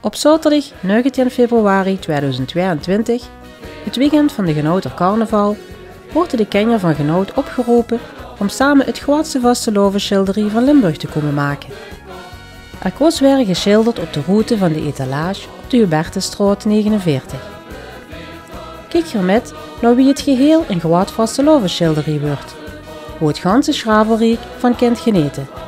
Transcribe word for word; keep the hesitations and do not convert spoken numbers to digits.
Op zaterdag negentien februari tweeduizendtweeëntwintig, het weekend van de Genouter carnaval, wordt de kenjer van Genoot opgeroepen om samen het grootste vastelovenschilderie van Limburg te komen maken. Er kost weer geschilderd op de route van de etalage op de Hubertusstraat negenenveertig. Kijk hier met naar wie het geheel een groot vastelovenschilderie wordt, hoe het ganse schravelrijk van kent geneten.